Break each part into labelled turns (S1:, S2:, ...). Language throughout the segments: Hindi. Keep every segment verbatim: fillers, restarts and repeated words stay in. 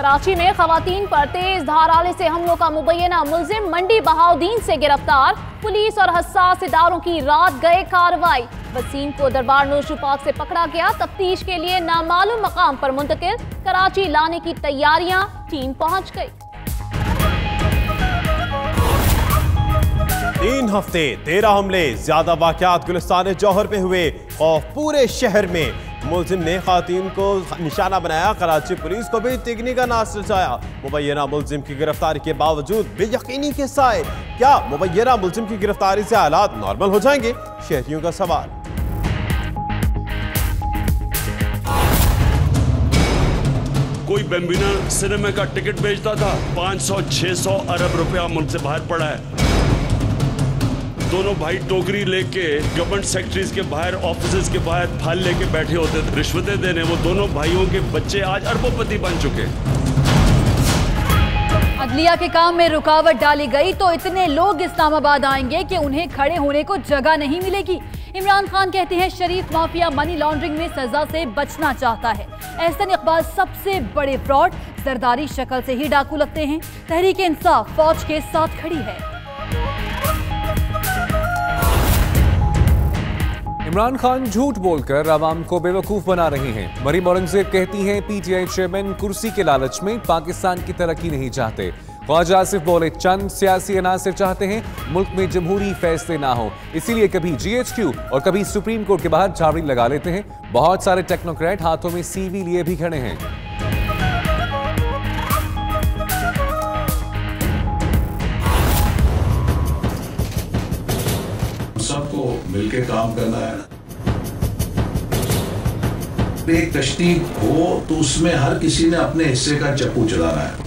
S1: कराची में खवातीन पर तेज धार आले से हमलों का मुबैना मुलजिम मंडी बहाउद्दीन से गिरफ्तार। पुलिस और हसास इदारों की रात गए कार्रवाई। वसीम को दरबार नोशू पार्क से पकड़ा गया। तफ्तीश के लिए नामालूम मकाम पर मुंतकिल। कराची लाने की तैयारियां, टीम पहुंच गई।
S2: तीन हफ्ते तेरह हमले, ज्यादा वाकयात गुलिस्तान जौहर में हुए। खौफ पूरे शहर में। मुलजिम ने खातून को निशाना बनाया। कराची पुलिस को भी तिगनी का नाश रचाया। मुबैना मुलजिम की गिरफ्तारी के बावजूद बेयकीनी के साए। क्या मुबैना मुलजिम की गिरफ्तारी से हालात नॉर्मल हो जाएंगे? शहरियों का सवाल।
S3: कोई बेम्बिना सिनेमा का टिकट बेचता था, पाँच सौ छह सौ अरब रुपया मुल्क से बाहर पड़ा है। दोनों भाई टोकरी लेके गवर्नमेंट सेक्रेटरीज के बाहर, ऑफिसेज के बाहर फाइल लेके बैठे होते थे रिश्वतें देने। वो दोनों भाइयों के बच्चे आज अरबोपति बन चुके।
S4: अदलिया के काम में रुकावट डाली गई तो इतने लोग इस्लामाबाद आएंगे कि उन्हें खड़े होने को जगह नहीं मिलेगी। इमरान खान कहते हैं शरीफ माफिया मनी लॉन्ड्रिंग में सजा से बचना चाहता है। एहसन इकबाल सबसे बड़े फ्रॉड, जरदारी शक्ल से ही डाकू लगते हैं। तहरीक इंसाफ फौज के साथ खड़ी है।
S5: इमरान खान झूठ बोलकर आवाम को बेवकूफ बना रहे हैं। मरीम औरंगजेब कहती हैं पीटीआई चेयरमैन कुर्सी के लालच में पाकिस्तान की तरक्की नहीं चाहते। ख्वाजा आसिफ बोले चंद सियासी अनासिर चाहते हैं मुल्क में जमहूरी फैसले ना हो, इसीलिए कभी जीएचक्यू और कभी सुप्रीम कोर्ट के बाहर झाड़ी लगा लेते हैं। बहुत सारे टेक्नोक्रेट हाथों में सीवी लिए भी खड़े हैं।
S6: सबको मिलके काम करना है। एक कश्ती हो तो उसमें हर किसी ने अपने हिस्से का चप्पू चलाना है।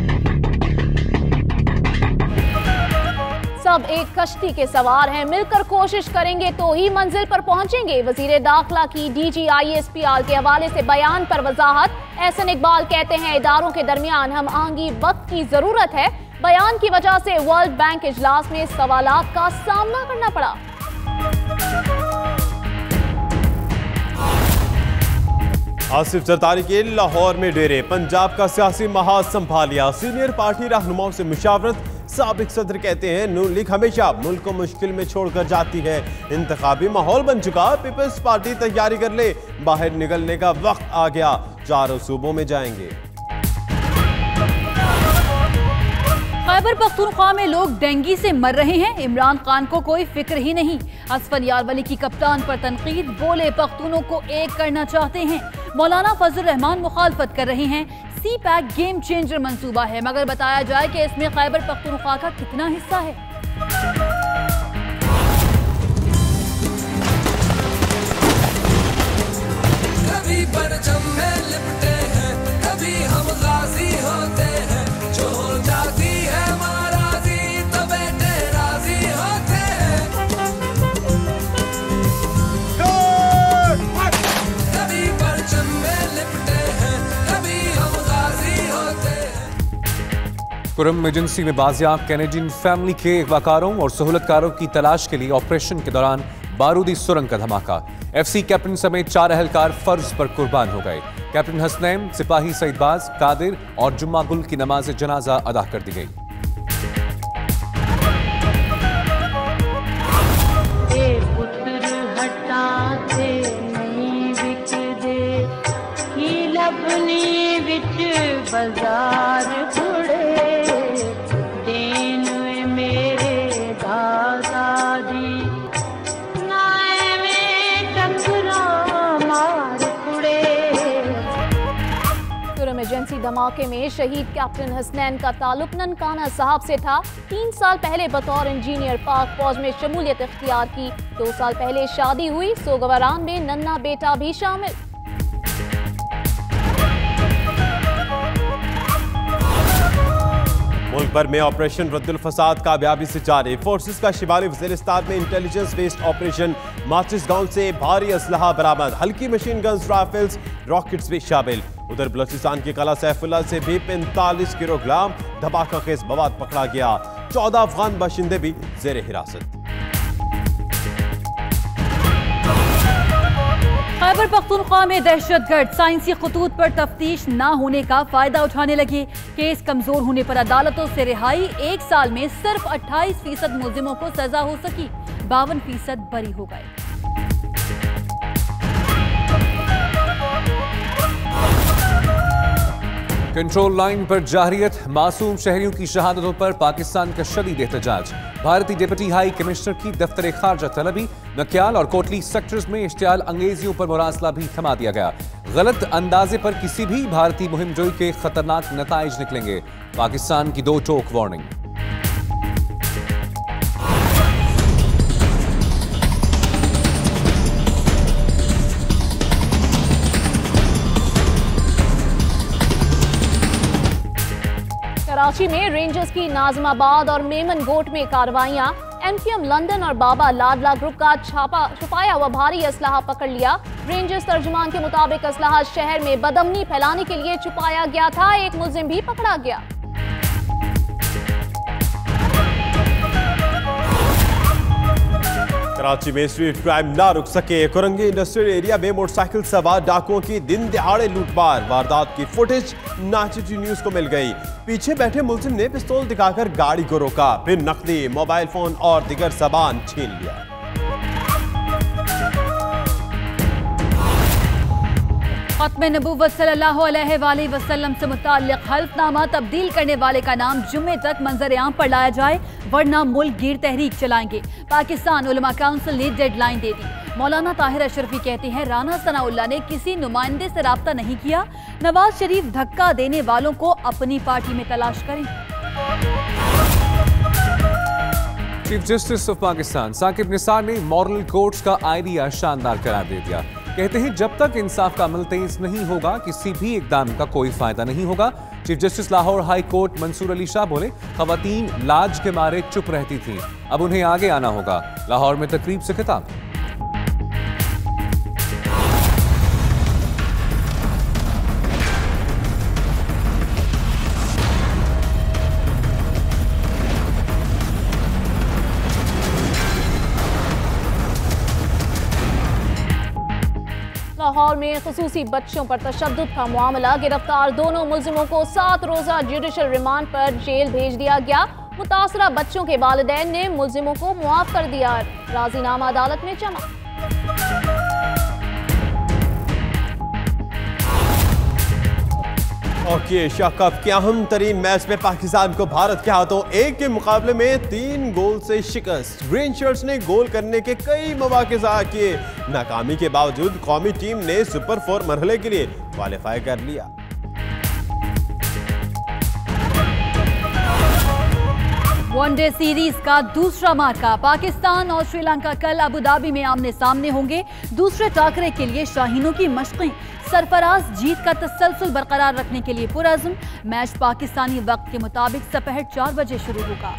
S1: सब एक कश्ती के सवार हैं, मिलकर कोशिश करेंगे तो ही मंजिल पर पहुंचेंगे। वजीर दाखिला की डीजी आईएसपीआर के हवाले से बयान पर वजाहत। एहसन इकबाल कहते हैं इदारों के दरमियान हम आहंगी वक्त की जरूरत है। बयान की वजह से वर्ल्ड बैंक इजलास में सवालात का सामना करना पड़ा।
S2: आसिफ जरदारी के लाहौर में डेरे, पंजाब का सियासी महाज संभालिया। सीनियर पार्टी रहनुमाओं से मुशावरत। साबिक सदर कहते हैं नून लीग हमेशा मुल्क को मुश्किल में छोड़कर जाती है। इंतखाबी माहौल बन चुका, पीपल्स पार्टी तैयारी कर ले, बाहर निकलने का वक्त आ गया। चारों सूबों में जाएंगे।
S4: खैबर पख्तूनख्वा में लोग डेंगू से मर रहे हैं, इमरान खान को कोई फिक्र ही नहीं। असफर यारवली की कप्तान पर तनकीद, बोले पख्तूनों को एक करना चाहते हैं। मौलाना फजल रहमान मुखालफत कर रहे हैं। सी पैक गेम चेंजर मंसूबा है, मगर बताया जाए कि इसमें खैबर पख्तूनख्वा का कितना हिस्सा है।
S7: कभी परचम में लिपटे हैं, कभी हम गाजी होते हैं। जो हो जाती है महाराजी तो बेटे राजी होते हैं। कभी परचम में लिपटे हैं, कभी हम गाजी होते हैं।
S5: कुरम एजेंसी में बाजियाब कैनेडियन फैमिली के अगवाकारों और सहूलतकारों की तलाश के लिए ऑपरेशन के दौरान बारूदी सुरंग का धमाका। एफसी कैप्टन समेत चार अहलकार फर्ज पर कुर्बान हो गए। कैप्टन हसनैन, सिपाही सईदबाज, कादिर और जुम्मा गुल की नमाज जनाजा अदा कर दी गई।
S1: एजेंसी धमाके में शहीद कैप्टन हसनैन का ताल्लुक ननकाना साहब से था। तीन साल पहले बतौर इंजीनियर पाक फौज में शमूलियत इख्तियार की। दो साल पहले शादी हुई, सोगवारान में नन्ना बेटा भी शामिल।
S2: मुल्क भर में ऑपरेशन रद्दुल फसाद कामयाबी से जारी। फोर्सेस का शिमाली वज़ीरिस्तान में इंटेलिजेंस बेस्ड ऑपरेशन। माचिस गांव से भारी असलहा बरामद, हल्की मशीन गन्स, राइफल्स, रॉकेट्स भी शामिल। उधर बलोचिस्तान के कला सैफुल्ला से भी पैंतालीस किलोग्राम धमाका खेज मवाद पकड़ा गया। चौदह अफगान बाशिंदे भी जेर हिरासत।
S4: खैबर पख्तूनख्वा में दहशतगर्द साइंसी खतूत पर तफ्तीश न होने का फायदा उठाने लगे। केस कमजोर होने पर अदालतों से रिहाई। एक साल में सिर्फ अट्ठाईस फीसद मुलजिमों को सजा हो सकी, बावन फीसद बरी हो गए।
S5: कंट्रोल लाइन पर जाहिरियत, मासूम शहरियों की शहादतों पर पाकिस्तान का शदीद एहतजाज। भारतीय डिप्टी हाई कमिश्नर की दफ्तर खारजा तलबी, नक्याल और कोटली सेक्टर्स में इश्तियाल अंगेजियों पर मुरासला भी थमा दिया गया। गलत अंदाजे पर किसी भी भारतीय मुहिमजोई के खतरनाक नताइज निकलेंगे, पाकिस्तान की दो टोक वार्निंग।
S1: कराची में रेंजर्स की नाजमाबाद और मेमन गोट में कार्रवाइयां। एमक्यूएम लंदन और बाबा लाडला ग्रुप का छापा छुपाया हुआ भारी असलहा पकड़ लिया। रेंजर्स तर्जुमान के मुताबिक असलहा शहर में बदअमनी फैलाने के लिए छुपाया गया था। एक मुलजिम भी पकड़ा गया।
S2: कराची में स्ट्रीट क्राइम ना रुक सके। कुरंगी इंडस्ट्रियल एरिया में मोटरसाइकिल सवार डाकुओं की दिन दिहाड़े लूटमार। वारदात की फुटेज नाचिटी न्यूज को मिल गई। पीछे बैठे मुलजिम ने पिस्तौल दिखाकर गाड़ी को रोका, फिर नकदी, मोबाइल फोन और दिगर सामान छीन लिया।
S4: खत्म नबूवत सल्लल्लाहु अलैहि वसल्लम से मुताल्लिक हल्फनामा तब्दील करने वाले का नाम जुम्मे तक मंजर आम पर लाया जाए, वरना मुल्क गिर तहरीक चलाएंगे। पाकिस्तान उलमा काउंसिल ने डेडलाइन दे दी। मौलाना ताहिर अशरफी कहते हैं राना सनाउल्लाह ने किसी नुमाइंदे से राब्ता नहीं किया। नवाज शरीफ धक्का देने वालों को अपनी पार्टी में तलाश करें।
S5: Chief justice of Pakistan Saqib Nisar ने मॉरल कोर्ट्स का आइडिया शानदार करार दे दिया। कहते हैं जब तक इंसाफ का अमल तेज नहीं होगा, किसी भी इकदाम का कोई फायदा नहीं होगा। Chief justice Lahore high court Mansoor Ali Shah बोले, खवातीन लाज के मारे चुप रहती थीं, अब उन्हें आगे आना होगा। लाहौर में तकरीब से खिताब।
S1: लाहौर में खुसूसी बच्चों पर तशद्दुद का मामला। गिरफ्तार दोनों मुलजिमों को सात रोजा जुडिशल रिमांड पर जेल भेज दिया गया। मुतासरा बच्चों के वालिदैन ने मुलजिमों को मुआफ कर दिया। राजीनामा अदालत में जमा।
S2: ओके, एशिया कप के अहम तरीन मैच में पाकिस्तान को भारत के हाथों एक के मुकाबले में तीन गोल से शिकस्त। ग्रीन शर्ट्स ने गोल करने के कई मौके ज़ाया किए। नाकामी के बावजूद कौमी टीम ने सुपर फोर मरहले के लिए क्वालिफाई कर लिया।
S4: वनडे सीरीज का दूसरा मार्का। पाकिस्तान और श्रीलंका कल अबू धाबी में आमने सामने होंगे। दूसरे टाकरे के लिए शाहीनों की मशक़ें। सरफराज जीत का तसलसल बरकरार रखने के लिए पुरअज़्म। मैच पाकिस्तानी वक्त के मुताबिक दोपहर चार बजे शुरू होगा।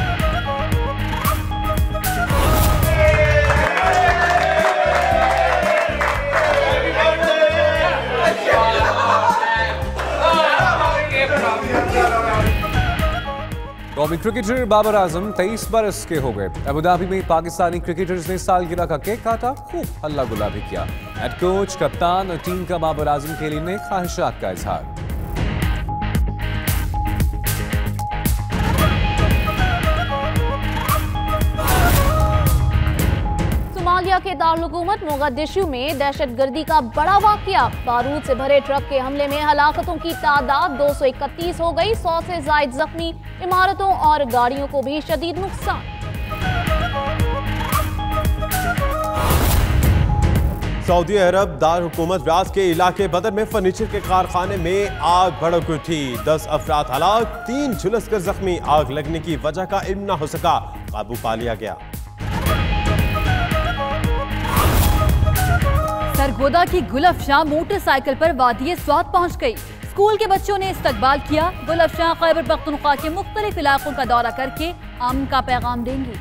S5: कौमी क्रिकेटर बाबर आजम तेईस बरस के हो गए। अबू धाबी में पाकिस्तानी क्रिकेटर्स ने सालगिरह का केक काटा, खूब हल्ला गुल्ला भी किया। हेड कोच, कप्तान और टीम का बाबर आजम के लिए ख्वाहिशात का इजहार।
S1: सोमालिया के दारुल-हुकूमत मोगादिशु में दहशतगर्दी का बड़ा वाकया। बारूद से भरे ट्रक के हमले में हलाकतों की तादाद दो सौ इकतीस हो गई। सौ से ज्यादा जख्मी। इमारतों और गाड़ियों को भी शदीद नुकसान।
S2: सऊदी अरब दारुल-हुकूमत रियाद के इलाके बदर में फर्नीचर के कारखाने में आग भड़क उठी। दस अफराद हलाक, तीन झुलसकर जख्मी। आग लगने की वजह का इल्म न हो सका, काबू पा लिया गया।
S4: सरगोदा की गुलफशां मोटरसाइकिल पर वादिये स्वात पहुंच गई। स्कूल के बच्चों ने इस्तकबाल किया। गुलफशां खैबर पख्तूनख्वा के मुख्तलिफ इलाकों का दौरा करके अमन का पैगाम देंगी।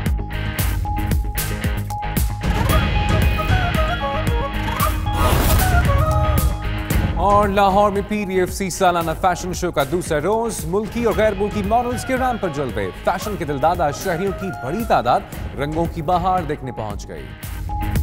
S5: और लाहौर में पीडीएफसी सालाना फैशन शो का दूसरा रोज मुल्की और गैर मुल्की मॉडल्स के रैंप पर जल गए। फैशन के दिलदादा शहरियों की बड़ी तादाद रंगों की बहार देखने पहुंच गई।